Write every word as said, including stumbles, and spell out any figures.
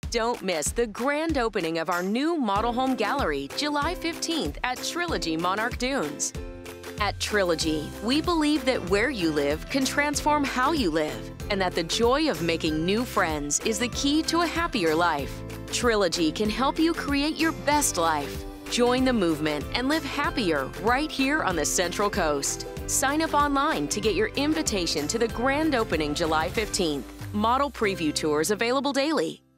Don't miss the grand opening of our new model home gallery July fifteenth at Trilogy Monarch Dunes. At Trilogy, we believe that where you live can transform how you live, and that the joy of making new friends is the key to a happier life. Trilogy can help you create your best life. Join the movement and live happier right here on the Central Coast. Sign up online to get your invitation to the grand opening July fifteenth. Model preview tours available daily.